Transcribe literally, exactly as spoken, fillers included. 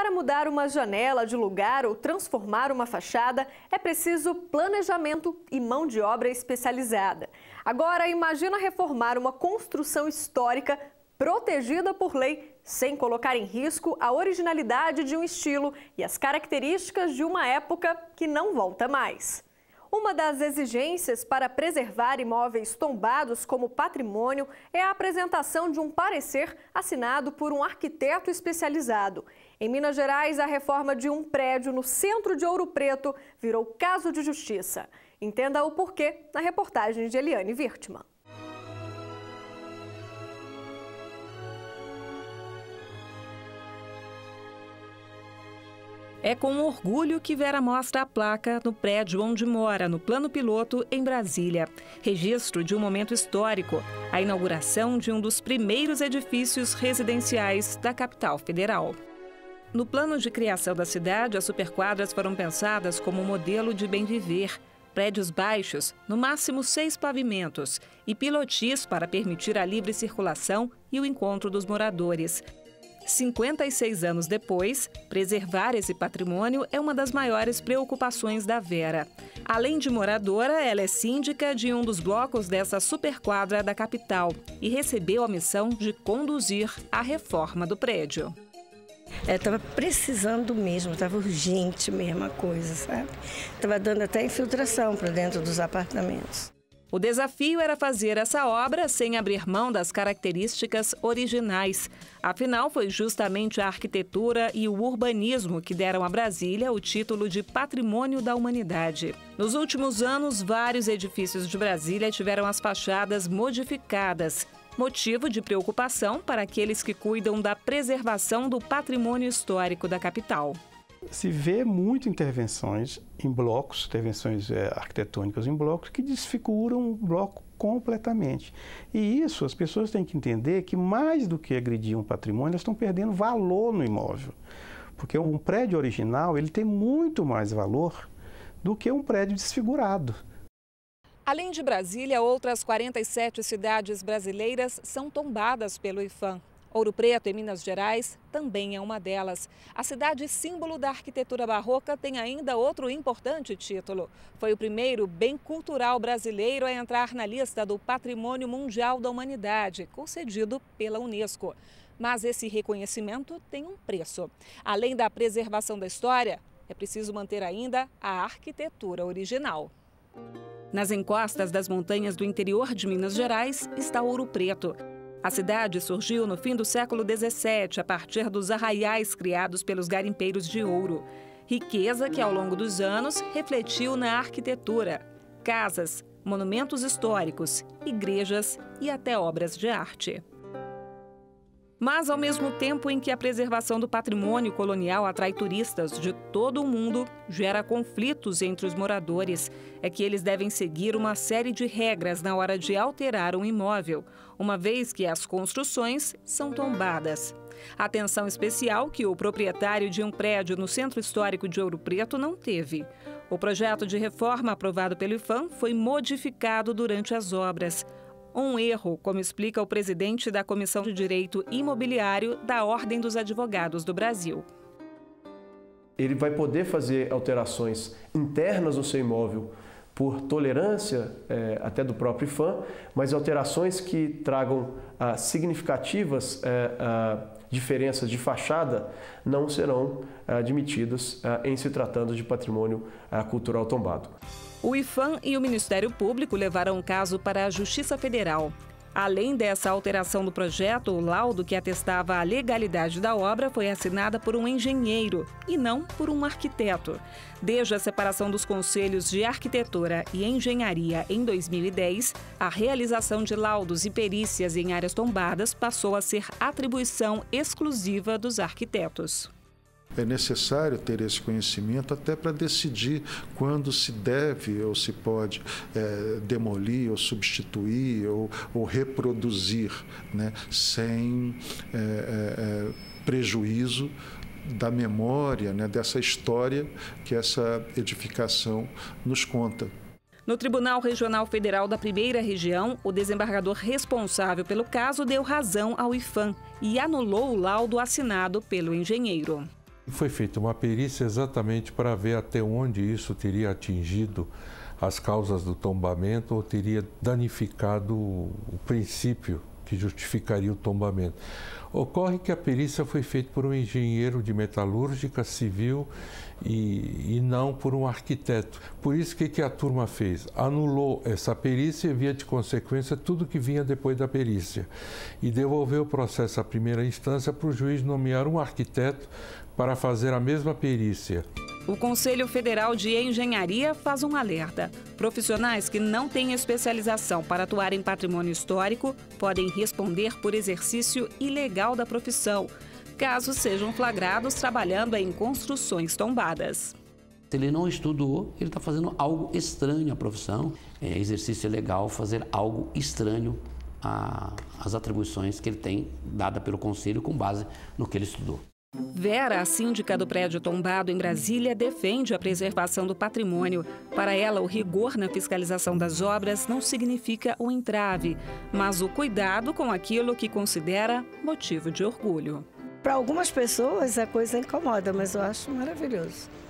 Para mudar uma janela de lugar ou transformar uma fachada, é preciso planejamento e mão de obra especializada. Agora, imagina reformar uma construção histórica protegida por lei, sem colocar em risco a originalidade de um estilo e as características de uma época que não volta mais. Uma das exigências para preservar imóveis tombados como patrimônio é a apresentação de um parecer assinado por um arquiteto especializado. Em Minas Gerais, a reforma de um prédio no centro de Ouro Preto virou caso de justiça. Entenda o porquê na reportagem de Eliane Wirtmann. É com orgulho que Vera mostra a placa no prédio onde mora, no Plano Piloto, em Brasília. Registro de um momento histórico, a inauguração de um dos primeiros edifícios residenciais da capital federal. No plano de criação da cidade, as superquadras foram pensadas como modelo de bem viver. Prédios baixos, no máximo seis pavimentos, e pilotis para permitir a livre circulação e o encontro dos moradores. cinquenta e seis anos depois, preservar esse patrimônio é uma das maiores preocupações da Vera. Além de moradora, ela é síndica de um dos blocos dessa superquadra da capital e recebeu a missão de conduzir a reforma do prédio. Estava precisando mesmo, estava urgente mesmo a coisa, sabe? Estava dando até infiltração para dentro dos apartamentos. O desafio era fazer essa obra sem abrir mão das características originais. Afinal, foi justamente a arquitetura e o urbanismo que deram a Brasília o título de Patrimônio da Humanidade. Nos últimos anos, vários edifícios de Brasília tiveram as fachadas modificadas, motivo de preocupação para aqueles que cuidam da preservação do patrimônio histórico da capital. Se vê muito intervenções em blocos, intervenções é, arquitetônicas em blocos que desfiguram o bloco completamente. E isso as pessoas têm que entender que mais do que agredir um patrimônio, elas estão perdendo valor no imóvel. Porque um prédio original ele tem muito mais valor do que um prédio desfigurado. Além de Brasília, outras quarenta e sete cidades brasileiras são tombadas pelo IPHAN. Ouro Preto, em Minas Gerais, também é uma delas. A cidade símbolo da arquitetura barroca tem ainda outro importante título. Foi o primeiro bem cultural brasileiro a entrar na lista do Patrimônio Mundial da Humanidade, concedido pela Unesco. Mas esse reconhecimento tem um preço. Além da preservação da história, é preciso manter ainda a arquitetura original. Nas encostas das montanhas do interior de Minas Gerais está Ouro Preto. A cidade surgiu no fim do século dezessete, a partir dos arraiais criados pelos garimpeiros de ouro. Riqueza que, ao longo dos anos, refletiu na arquitetura. Casas, monumentos históricos, igrejas e até obras de arte. Mas, ao mesmo tempo em que a preservação do patrimônio colonial atrai turistas de todo o mundo, gera conflitos entre os moradores. É que eles devem seguir uma série de regras na hora de alterar um imóvel, uma vez que as construções são tombadas. Atenção especial que o proprietário de um prédio no Centro Histórico de Ouro Preto não teve. O projeto de reforma aprovado pelo IPHAN foi modificado durante as obras. Um erro, como explica o presidente da Comissão de Direito Imobiliário da Ordem dos Advogados do Brasil. Ele vai poder fazer alterações internas no seu imóvel por tolerância é, até do próprio IPHAN, mas alterações que tragam ah, significativas é, ah, diferenças de fachada não serão ah, admitidas ah, em se tratando de patrimônio ah, cultural tombado. O IPHAN e o Ministério Público levaram o caso para a Justiça Federal. Além dessa alteração do projeto, o laudo que atestava a legalidade da obra foi assinada por um engenheiro e não por um arquiteto. Desde a separação dos Conselhos de Arquitetura e Engenharia em dois mil e dez, a realização de laudos e perícias em áreas tombadas passou a ser atribuição exclusiva dos arquitetos. É necessário ter esse conhecimento até para decidir quando se deve ou se pode é, demolir ou substituir ou, ou reproduzir, né, sem é, é, prejuízo da memória, né, dessa história que essa edificação nos conta. No Tribunal Regional Federal da Primeira Região, o desembargador responsável pelo caso deu razão ao IPHAN e anulou o laudo assinado pelo engenheiro. Foi feita uma perícia exatamente para ver até onde isso teria atingido as causas do tombamento ou teria danificado o princípio que justificaria o tombamento. Ocorre que a perícia foi feita por um engenheiro de metalúrgica civil e, e não por um arquiteto. Por isso, o que, que a turma fez? Anulou essa perícia e, via de consequência, tudo que vinha depois da perícia. E devolveu o processo à primeira instância para o juiz nomear um arquiteto para fazer a mesma perícia. O Conselho Federal de Engenharia faz um alerta. Profissionais que não têm especialização para atuar em patrimônio histórico podem responder por exercício ilegal da profissão, caso sejam flagrados trabalhando em construções tombadas. Se ele não estudou, ele está fazendo algo estranho à profissão. É exercício ilegal fazer algo estranho às atribuições que ele tem dada pelo Conselho com base no que ele estudou. Vera, a síndica do prédio tombado em Brasília, defende a preservação do patrimônio. Para ela, o rigor na fiscalização das obras não significa o entrave, mas o cuidado com aquilo que considera motivo de orgulho. Para algumas pessoas a coisa incomoda, mas eu acho maravilhoso.